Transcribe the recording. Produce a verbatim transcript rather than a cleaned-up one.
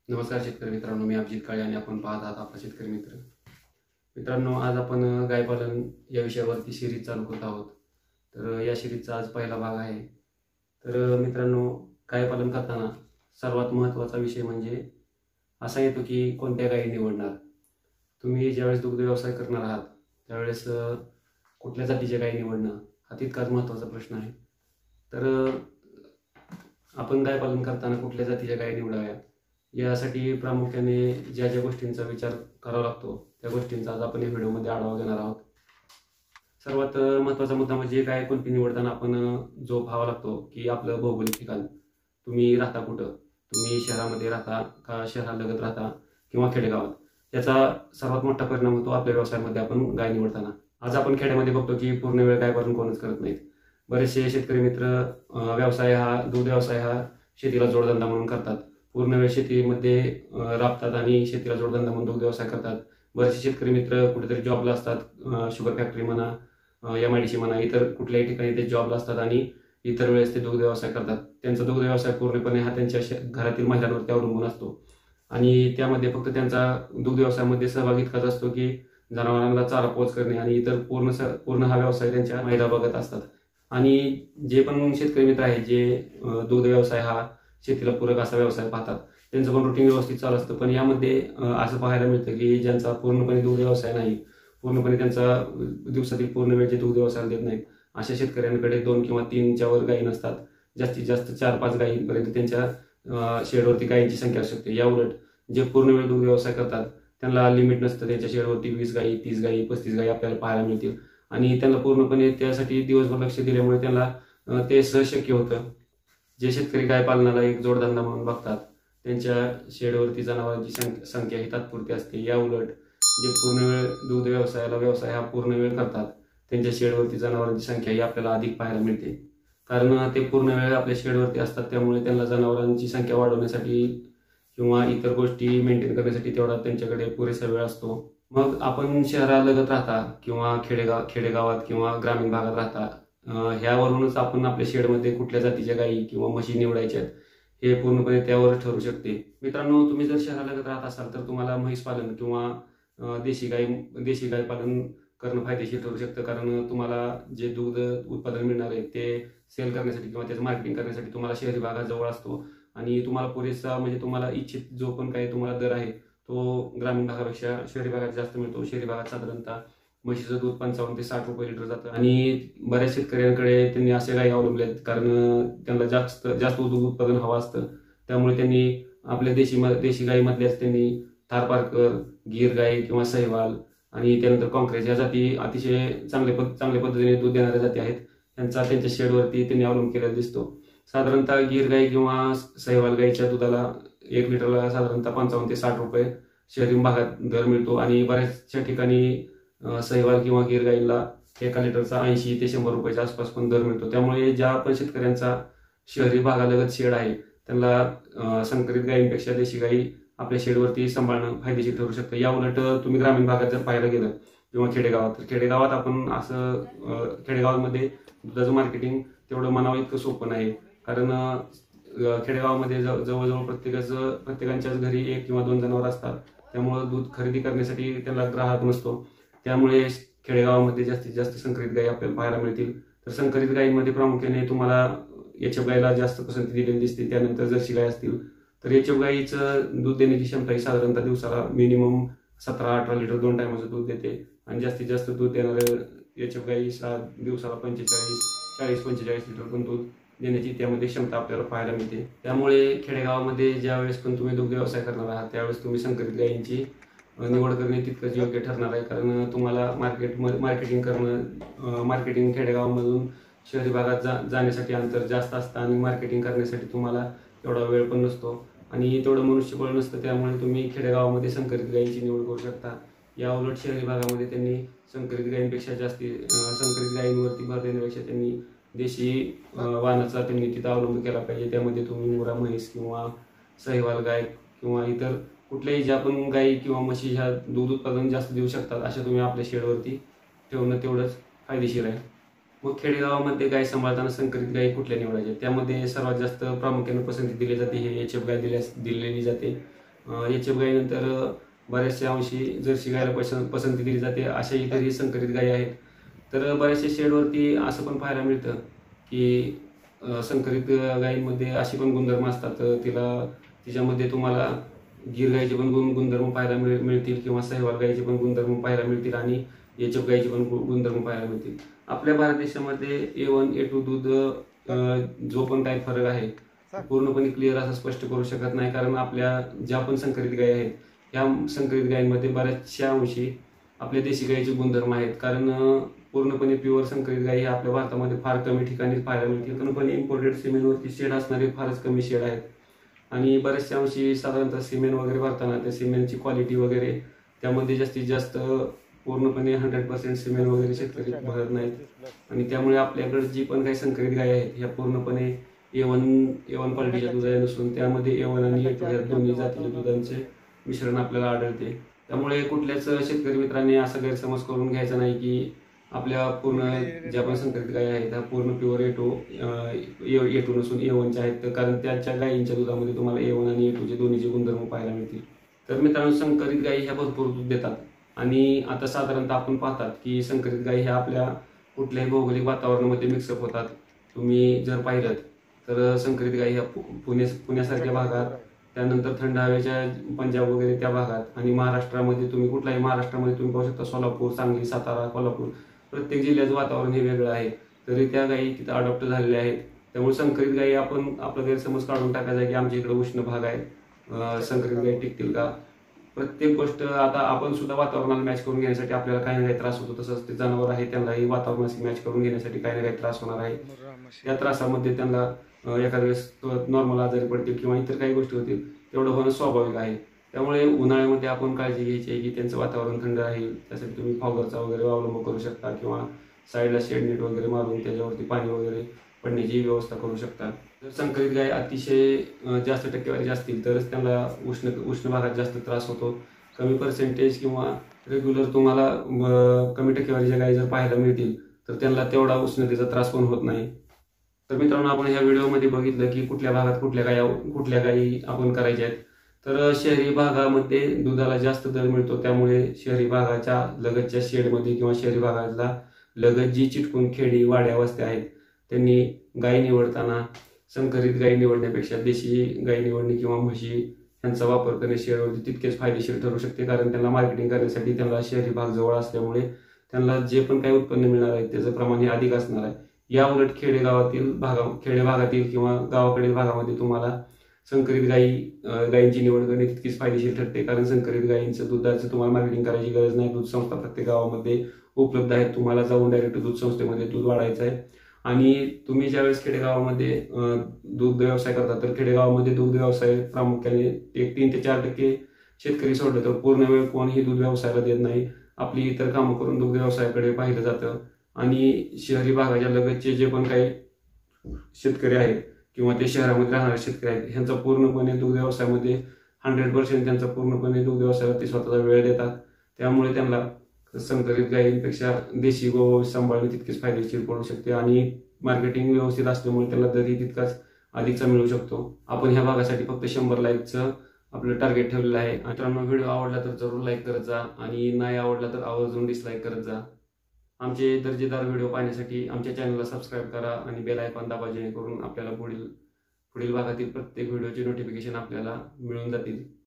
नमस्कार शेतकरी मित्रांनो, मी अभिजित काळे आणि आपण पाहत आहात आपला शेतकरी मित्र. मित्रांनो, आज आपण गायपालन या विषयावरती सिरीज चालू करत आहोत. तर या सिरीजचा आज पहिला भाग आहे. तर मित्रांनो, गायपालन करताना सर्वात महत्त्वाचा विषय म्हणजे असा येतो की कोणत्या गायी निवडणार. तुम्ही ज्यावेळेस दुग्ध व्यवसाय करणार आहात त्यावेळेस कुठल्या जातीच्या गायी निवडणं हा तितकाच महत्त्वाचा प्रश्न आहे. तर आपण गायपालन करताना कुठल्या जातीच्या गायी निवडाव्यात यासाठी प्रामुख्याने ज्या ज्या गोष्टींचा विचार करावा लागतो त्या गोष्टींचा आज आपण या व्हिडिओमध्ये आढावा घेणार आहोत. सर्वात महत्त्वाचा मुद्दा म्हणजे गाय कोणती निवडताना आपण जो पाहावा लागतो की आपलं भौगोलिक ठिकाण. तुम्ही राहता कुठं, तुम्ही शहरामध्ये राहता का शहरालगत राहता किंवा खेडेगावात, याचा सर्वात मोठा परिणाम होतो आपल्या व्यवसायामध्ये आपण गाय निवडताना. आज आपण खेड्यामध्ये बघतो की पूर्ण वेळ गायपालन कोणच करत नाहीत. बरेचसे शेतकरी मित्र व्यवसाय हा दूध व्यवसाय हा शेतीला जोडधंदा म्हणून करतात. पूर्ण वेळ शेतीमध्ये राबतात आणि शेतीला जोडधंदा म्हणून दुग्ध व्यवसाय करतात. बरेचसे शेतकरी मित्र कुठेतरी जॉबला असतात, शुगर फॅक्टरी म्हणा, एम आय डी सी म्हणा, इतर कुठल्याही ठिकाणी ते जॉबला असतात आणि इतर वेळेस ते दुग्ध व्यवसाय करतात. त्यांचा दुग्ध व्यवसाय पूर्णपणे हा त्यांच्या घरातील महिलांवरती अवलंबून असतो आणि त्यामध्ये फक्त त्यांचा दुग्ध व्यवसायामध्ये सहभाग इतकाच असतो की जनावरांना चारा पोच करणे आणि इतर पूर्ण पूर्ण हा व्यवसाय त्यांच्या महिला बघत असतात. आणि जे पण शेतकरी मित्र आहेत जे दुग्ध व्यवसाय हा शेतीला पूरक असा व्यवसाय पाहतात, त्यांचं पण रुटीन व्यवस्थित चालू असतं. पण यामध्ये असं पाहायला मिळतं की ज्यांचा पूर्णपणे दुग्ध व्यवसाय नाही, पूर्णपणे त्यांचा दिवसातील पूर्ण वेळ जे दुग्ध व्यवसायाला देत नाहीत, अशा शेतकऱ्यांकडे दोन किंवा तीनच्या वर गायी नसतात. जास्तीत जास्त चार पाच गायींपर्यंत त्यांच्या शेडवरती गायींची संख्या असू शकते. या उलट जे पूर्ण वेळ दुग्ध व्यवसाय करतात त्यांना लिमिट नसतं. त्यांच्या शेडवरती वीस गायी, तीस गायी, पस्तीस गायी आपल्याला पाहायला मिळतील आणि त्यांना पूर्णपणे त्यासाठी दिवसभर लक्ष दिल्यामुळे त्यांना ते सहज शक्य होतं. जे शेतकरी गाय पालनाला एक जोडधंदा म्हणून बघतात त्यांच्या शेडवरती जनावरांची संख्या ही तात्पुरती असते. या उलट जे पूर्ण वेळ दूध व्यवसायाला व्यवसाय हा पूर्ण वेळ करतात त्यांच्या शेडवरती जनावरांची संख्या ही आपल्याला अधिक पाहायला मिळते. कारण ते पूर्ण वेळ आपल्या शेडवरती असतात, त्यामुळे त्यांना जनावरांची संख्या वाढवण्यासाठी किंवा इतर गोष्टी मेंटेन करण्यासाठी तेवढा त्यांच्याकडे पुरेसा वेळ असतो. मग आपण शहरालगत राहता किंवा खेडेगाव खेडेगावात किंवा ग्रामीण भागात राहता, ह्यावरूनच आपण आपल्या शेडमध्ये कुठल्या जातीच्या गायी किंवा म्हशी निवडायच्या हे पूर्णपणे त्यावर ठरू शकते. मित्रांनो, तुम्ही जर शहरालगत राहत असाल तर तुम्हाला म्हैस पालन किंवा देशी गाय देशी गाय पालन करणं फायदेशीर ठरू शकतं. कारण तुम्हाला जे दूध उत्पादन मिळणार आहे ते सेल करण्यासाठी किंवा त्याचं मार्केटिंग करण्यासाठी तुम्हाला शहरी भागात जवळ असतो आणि तुम्हाला पुरेसा म्हणजे तुम्हाला इच्छित जो पण काही तुम्हाला दर आहे तो ग्रामीण भागापेक्षा शहरी भागात जास्त मिळतो. शहरी भागात साधारणतः म्हशीचं दूध पंचावन्न ते साठ रुपये लिटर जातं आणि बऱ्याच शेतकऱ्यांकडे त्यांनी असे गायी अवलंबले आहेत कारण त्यांना जास्त जास्त दूध उत्पादन हवं असतं. त्यामुळे त्यांनी आपल्या देशी देशी गायीमधल्याच त्यांनी थारपारकर, गीर गाई किंवा सहीवाल आणि त्यानंतर कॉंक्रेज या जाती अतिशय चांगल्या पद चांगल्या पद्धतीने दूध देणाऱ्या जाती आहेत. त्यांचा त्यांच्या शेडवरती त्यांनी अवलंब केलेला दिसतो. साधारणतः गीर गाई किंवा सहीवाल गाईच्या दुधाला एक लिटरला साधारणतः पंचावन्न ते साठ रुपये शहरी भागात दर मिळतो आणि बऱ्याचशा ठिकाणी सहीवाल किंवा गीर गाईला एका लिटरचा ऐंशी ते शंभर रुपयाच्या आसपास पण दर मिळतो. त्यामुळे ज्या पण शेतकऱ्यांचा शहरी भागालगत शेड आहे त्यांना संकरित गायींपेक्षा देशी गायी आपल्या शेडवरती सांभाळणं फायदेशीर ठरू शकतं. या उलट तुम्ही ग्रामीण भागात जर पाहायला गेलं किंवा खेडेगावात, तर खेडेगावात आपण असं खेडेगावांमध्ये दुधाचं मार्केटिंग तेवढं म्हणावं इतकं सोपं नाही. कारण खेडेगावामध्ये जवळजवळ प्रत्येकाचं प्रत्येकाच्याच घरी एक किंवा दोन जनावर असतात, त्यामुळं दूध खरेदी करण्यासाठी त्यांना ग्राहक नसतो. त्यामुळे खेडेगावामध्ये जास्तीत जास्त संकरित गायी आपल्याला पाहायला मिळतील. तर संकरित गायींमध्ये प्रामुख्याने तुम्हाला एच एफ गायीला जास्त पसंती दिलेली दिसते. त्यानंतर जर्सी गाय असतील तर एच एफ गायीचं दूध देण्याची क्षमता ही साधारणतः दिवसाला मिनिमम सतरा अठरा लिटर दोन टायमाचं दूध देते आणि जास्तीत जास्त दूध देणारे एच एफ गायी सा दिवसाला पंचेचाळीस चाळीस पंचेचाळीस लिटर पण दूध देण्याची त्यामध्ये क्षमता आपल्याला पाहायला मिळते. त्यामुळे खेडेगावामध्ये ज्यावेळेस पण तुम्ही दुग्ध व्यवसाय करणार आहात त्यावेळेस तुम्ही संकरित गायींची निवड करणे तितकंच योग्य ठरणार आहे. कारण तुम्हाला मार्केट मार्केटिंग करणं मार्केटिंग खेडेगावामधून शहरी भागात जा जाण्यासाठी अंतर जास्त असतं आणि मार्केटिंग करण्यासाठी तुम्हाला तेवढा वेळ पण नसतो आणि तेवढं मनुष्यबळ नसतं. त्यामुळे तुम्ही खेडेगावामध्ये संकरित गायींची निवड करू शकता. या उलट शहरी भागामध्ये त्यांनी संकरित गायींपेक्षा जास्ती संकरित गायींवरती भर देण्यापेक्षा त्यांनी देशी वाहनाचा त्यांनी तिथं अवलंब केला पाहिजे. त्यामध्ये तुम्ही मुरा म्हैस किंवा सहीवाल गाय किंवा इतर कुठल्याही ज्या पण गायी किंवा म्हशी ह्या दूध उत्पादन जास्त देऊ शकतात अशा तुम्ही आपल्या शेडवरती ठेवणं तेवढंच फायदेशीर आहे. मग खेडेगावामध्ये गाय सांभाळताना संकरित गायी कुठल्या निवडायच्या, त्यामध्ये सर्वात जास्त प्रामुख्याने पसंती दिली जाते हे एच एफ गाय दिल्यास दिलेली जाते. एच एफ गायीनंतर बऱ्याचशा अंशी जर्सी गायला पसंत पसंती दिली जाते. अशा इतरही संकरित गायी आहेत. तर बऱ्याचशा शेडवरती असं पण पाहायला मिळतं की संकरित गायींमध्ये अशी पण गुणधर्म असतात. तिला तिच्यामध्ये तुम्हाला गीर गायीचे पण गुण गुणधर्म पाहायला मिळ मिळतील किंवा सहवाल गायीचे पण गुणधर्म पाहायला मिळतील आणि एच एफ गायीचे पण गुणधर्म पाहायला मिळतील. आपल्या भारत देशामध्ये ए वन ए टू दूध जो पण काही फरक आहे पूर्णपणे क्लिअर असं स्पष्ट करू शकत नाही, कारण आपल्या ज्या पण संकरित गायी आहेत ह्या संकरित गायींमध्ये बऱ्याचशा अंशी आपल्या देशी गायीचे गुणधर्म आहेत. कारण पूर्णपणे प्युअर संकरित गायी हे आपल्या भारतामध्ये फार कमी ठिकाणी पाहायला मिळतील. पण इम्पोर्टेड सिमेंटवरती शेड असणारे फारच कमी शेड आहेत आणि बऱ्याचशा अंशी साधारणतः सिमेंट वगैरे भरताना त्या सिमेंटची क्वालिटी वगैरे त्यामध्ये जास्तीत जास्त पूर्णपणे हंड्रेड पर्सेंट सिमेंट वगैरे शेतकरी भरत नाहीत आणि त्यामुळे आपल्याकडे जी पण काही संकरित गायी आहेत ह्या पूर्णपणे ए वन ए वन क्वालिटीच्या दुधाच्या नसून त्यामध्ये ए वन आणि ए टू या दोन्ही जातीच्या दुधांचे मिश्रण आपल्याला आढळते. त्यामुळे कुठल्याच शेतकरी मित्रांनी असा गैरसमज करून घ्यायचा नाही की आपल्या पूर्ण ज्या पण संकरित गायी आहेत त्या पूर्ण pure A two A two नसून ए वनच्या आहेत, कारण त्याच्या गायींच्या दुधामध्ये तुम्हाला ए वन आणि ए टूचे दोन्हीचे गुणधर्म पाहायला मिळतील. तर मित्रांनो, संकरित गायी ह्या भरपूर दूध देतात आणि आता साधारणतः आपण पाहतात की संकरित गायी ह्या आपल्या कुठल्याही भौगोलिक वातावरणामध्ये मिक्सअप होतात. तुम्ही जर पाहिलं तर संकरित गायी ह्या पुणे पुण्यासारख्या भागात, त्यानंतर थंड हवेच्या पंजाब वगैरे त्या भागात आणि महाराष्ट्रामध्ये तुम्ही कुठल्याही महाराष्ट्रामध्ये तुम्ही पाहू शकता सोलापूर, सांगली, सातारा, कोल्हापूर प्रत्येक जिल्ह्याचं वातावरण हे वेगळं आहे, तरी त्या गायी तिथं अडॉप्ट झालेल्या आहेत. त्यामुळे संकरित गायी आपण आपला गैरसमज काढून टाकायचा की आमच्या इकडे उष्ण भाग आहे, संकरित गायी टिकतील का. प्रत्येक गोष्ट आता आपण सुद्धा वातावरणाला मॅच करून घेण्यासाठी आपल्याला काही ना काही त्रास होतो, तसंच ते जनावर आहे त्यांनाही वातावरणाशी मॅच करून घेण्यासाठी काही ना काही त्रास होणार आहे. त्या त्रासामध्ये त्यांना एखाद्या वेळेस नॉर्मल आजारी पडतील किंवा इतर काही गोष्टी होतील, तेवढं होणं स्वाभाविक आहे. त्यामुळे उन्हाळ्यामध्ये आपण काळजी घ्यायची आहे की त्यांचं वातावरण थंड राहील. त्यासाठी तुम्ही फॉगरचा वगैरे अवलंब करू शकता किंवा साईडला शेड नेट वगैरे मारून त्याच्यावरती पाणी वगैरे पडण्याची व्यवस्था करू शकता. जर संकरित गाय अतिशय जास्त टक्केवारी असतील तरच त्यांना उष्ण उष्ण भागात जास्त त्रास होतो. कमी पर्सेंटेज किंवा रेग्युलर तुम्हाला कमी टक्केवारीच्या गायी जर पाहायला मिळतील तर त्यांना तेवढा उष्णतेचा त्रास पण होत नाही. तर मित्रांनो, आपण ह्या व्हिडिओमध्ये बघितलं की कुठल्या भागात कुठल्या गायी कुठल्या गायी आपण करायच्या आहेत. तर शहरी भागामध्ये दुधाला जास्त दर मिळतो, त्यामुळे शहरी भागाच्या लगतच्या शेडमध्ये किंवा शहरी भागाला लगत जी चिटकून खेडी वाड्या वस्त्या आहेत त्यांनी गायी निवडताना संकरित गायी निवडण्यापेक्षा देशी गायी निवडणे किंवा म्हशी यांचा वापर करणे शेडवरती तितकेच फायदेशीर ठरू शकते. कारण त्यांना मार्केटिंग करण्यासाठी त्यांना शहरी भाग जवळ असल्यामुळे त्यांना जे पण काही उत्पन्न मिळणार आहे त्याचं प्रमाण हे अधिक असणार आहे. या उलट खेडेगावातील भागा खेडे भागातील किंवा गावाकडील भागामध्ये तुम्हाला संकरित गायी गायींची निवड करणे तितकीच फायदेशीर ठरते, कारण संकरित गायींचं दुधाचं तुम्हाला मार्केटिंग करायची गरज नाही. दूध संस्था प्रत्येक गावामध्ये उपलब्ध आहेत. तुम्हाला जाऊन डायरेक्ट दूध संस्थेमध्ये दूध वाढायचं आहे आणि तुम्ही ज्यावेळेस खेडेगावामध्ये दूध व्यवसाय करता तर खेडेगावामध्ये दुग्ध व्यवसाय प्रामुख्याने एक तीन ते चार टक्के शेतकरी सोडलं तर पूर्ण वेळ कोणीही दूध व्यवसायाला देत नाही. आपली इतर कामं करून दुग्ध व्यवसायाकडे पाहिलं जातं आणि शहरी भागाच्या लगतचे जे पण काही शेतकरी आहेत किंवा ते शहरामध्ये राहणारे शेतकरी आहेत ह्यांचा पूर्णपणे दुग्ध व्यवसायामध्ये हंड्रेड पर्सेंट त्यांचा पूर्णपणे दुग्ध व्यवसायाला ते स्वतःचा वेळ देतात. त्यामुळे त्यांना संकरित गायींपेक्षा देशी गो सांभाळणे तितकेच फायदेशीर पडू शकते आणि मार्केटिंग व्यवस्थित असल्यामुळे त्याला दरही तितकाच अधिकचा मिळू शकतो. आपण ह्या भागासाठी फक्त शंभर लाईकचं आपलं टार्गेट ठेवलेलं आहे. मित्रांनो, व्हिडिओ आवडला तर जरूर लाईक करत जा आणि नाही आवडला तर आवर्जून डिसलाईक करत जा. आमचे दर्जेदार व्हिडिओ पाहण्यासाठी आमच्या चॅनलला सबस्क्राईब करा आणि बेल आयकॉन दाबा, जेणेकरून आपल्याला पुढील पुढील भागातील प्रत्येक व्हिडिओचे नोटिफिकेशन आपल्याला मिळून जातील.